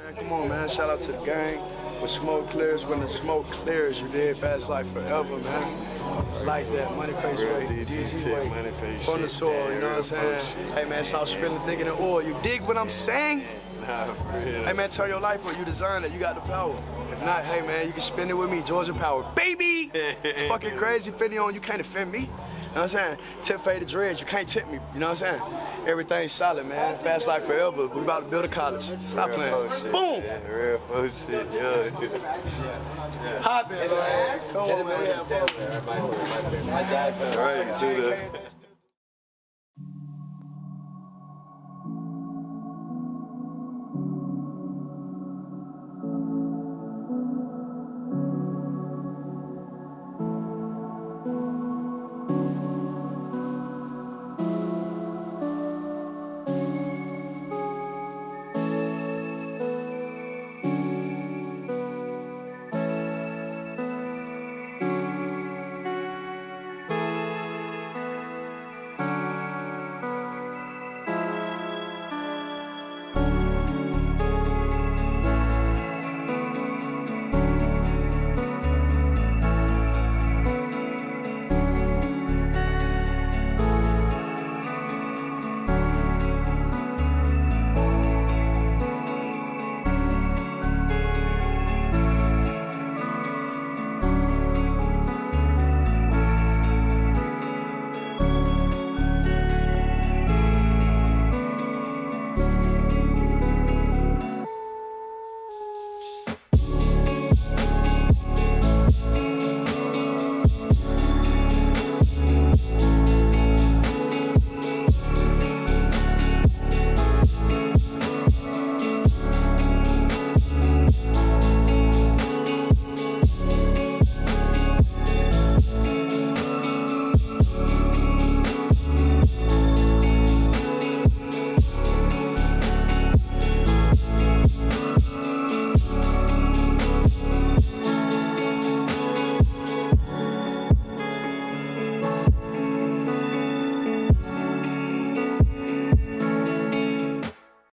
Man, come on, man. Shout out to the gang. When smoke clears, when the smoke clears, you did Fast Life forever, man. It's like that. Money face way, DZ way. From the soil, you know what I'm saying? Hey, man, it's all spilling, digging in oil. You dig what I'm saying? Nah, for real. Hey, man, turn your life on. You design it. You got the power. If not, hey, man, you can spend it with me. Georgia Power. Baby! Fucking crazy. Fendi on, you can't offend me. You know what I'm saying? Tip faded dreads, you can't tip me. You know what I'm saying? Everything's solid, man. Fast Life forever. We about to build a college. Stop Real playing. Boom! Yeah, real full shit, yo. Hop in, man. Come on, man. My dad's right to the.